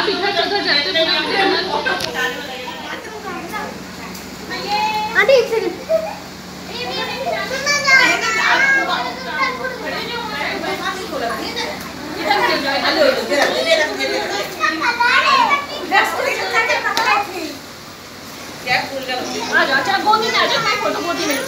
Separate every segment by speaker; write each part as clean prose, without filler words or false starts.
Speaker 1: आप इधर से उधर जाते
Speaker 2: आंटी एक सेकंड
Speaker 1: अच्छा गोदी में आ जाओ, मैं फोटो गोदी में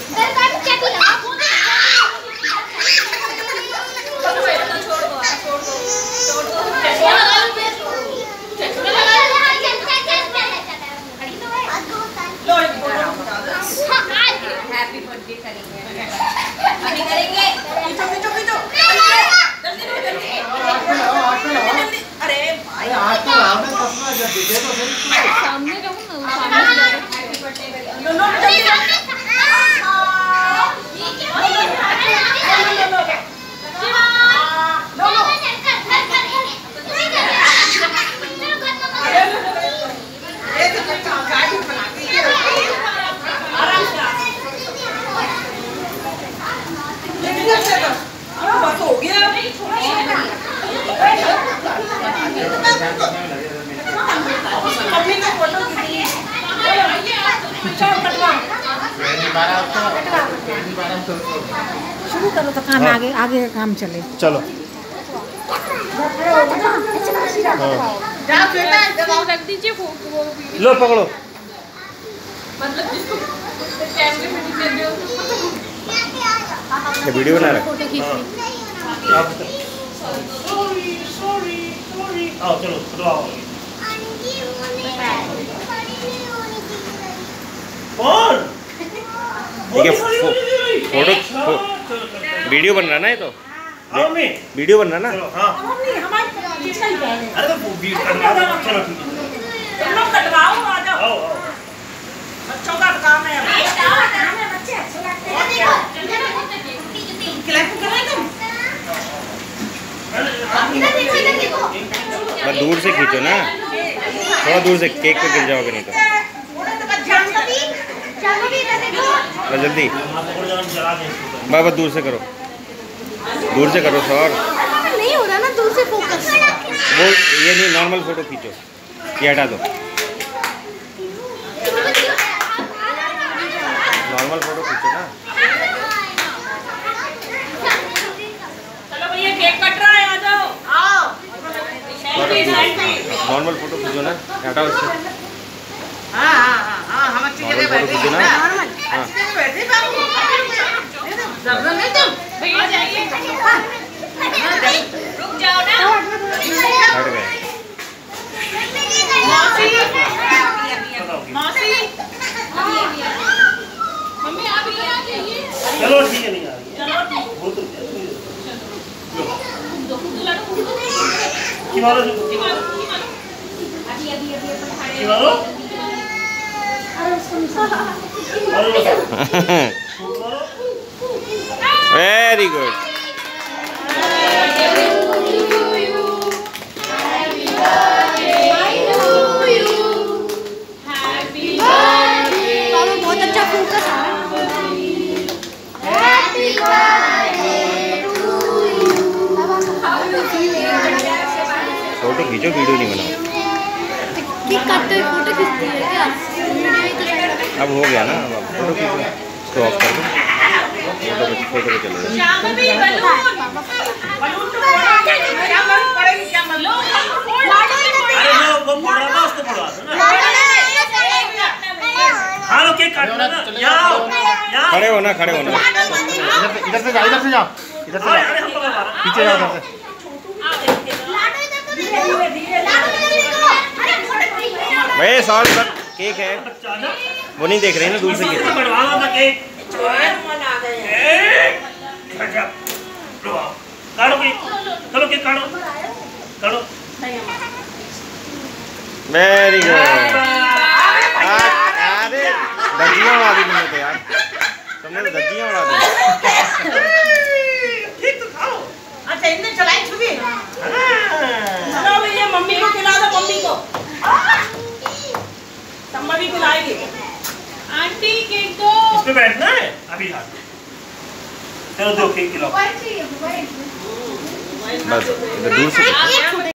Speaker 3: हैप्पी बर्थडे करेंगे अभी करेंगे अरे भाई
Speaker 1: सामने रहूं ना, सामने
Speaker 3: हैप्पी बर्थडे बस हो गया मम्मी का फोटो
Speaker 2: शुरू करो तो काम आगे आगे काम चले।
Speaker 4: चलो
Speaker 1: रख दीजिए वो
Speaker 4: लो पकड़ो।
Speaker 1: मतलब जिसको कैमरे में दिख रहे हो
Speaker 4: ये वीडियो बना रहा है।
Speaker 1: फोटो खींचनी।
Speaker 4: आओ चलो आओ। कौन? ठीक है, फोटो वीडियो बन रहा ना, ये तो वीडियो बन रहा ना।
Speaker 3: अरे तो चलो ठीक है तुम लोग कटवाओ आ जाओ बच्चों का काम है बच्चे अच्छे लगते हैं
Speaker 4: बस दूर से खींचो ना, थोड़ा दूर से, केक पे गिर जाओगे नहीं तो। बस जल्दी, बस दूर से करो, दूर से करो सर।
Speaker 2: नहीं हो रहा ना दूर से फोकस।
Speaker 4: वो ये नहीं, नॉर्मल फोटो खींचो, ये हटा दो, नॉर्मल फोटो खींचो ना।
Speaker 3: चलो भैया केक कट रहा है, आ जाओ आओ
Speaker 4: नॉर्मल फोटो खींचो ना, हटाओ इससे।
Speaker 3: हाँ हम अच्छी जगह बैठे
Speaker 4: खींचो ना।
Speaker 3: अच्छी जगह बैठे बाबू भैया जाइए रुक जाओ ना
Speaker 4: हट गए।
Speaker 3: मौसी
Speaker 1: मम्मी आप इधर आ जाइए।
Speaker 4: चलो ठीक है, नहीं आ रही है।
Speaker 3: चलो
Speaker 4: वेरी गुड।
Speaker 2: बहुत अच्छा फोकस है।
Speaker 4: फोटो खींचो, वीडियो नहीं बनाओ।
Speaker 2: केक काटते हुए फोटो खींचती है क्या? वीडियो ही तो सही।
Speaker 4: अब हो गया ना, अब फोटो खींचो, इसको ऑफ कर दो, फोटो पे चले जाओ।
Speaker 3: श्याम भी बलून बलून तो क्या बलून पड़ेगी, क्या लो अरे लो वो फोड़ रहा था, उसको फोड़वा दो ना। हाँ लो केक काटना ना, यहाँ
Speaker 4: खड़े हो ना, खड़े हो ना।
Speaker 5: इधर से जाओ, इधर से जाओ, इधर से जाओ, पीछे जाओ इधर से।
Speaker 4: भाई सॉल्व कर, केक है वो नहीं देख रहे ना, दूर से खींचो।
Speaker 3: चलो केक काटो काटो
Speaker 4: वेरी गुड। अरे धज्जियाँ उड़ा दी तुमने तो यार, तुमने तो धज्जियाँ उड़ा दी।
Speaker 3: ठीक तो खाओ। अच्छा इनने चलाई छुपी। चलो भैया मम्मी को खिला दो, मम्मी को सम्मा भी खिलाएगी।
Speaker 1: आंटी केक दो।
Speaker 3: इस पे बैठना है अभी हाथ। चलो दो केक खिलाओ।
Speaker 4: बस इधर दूर से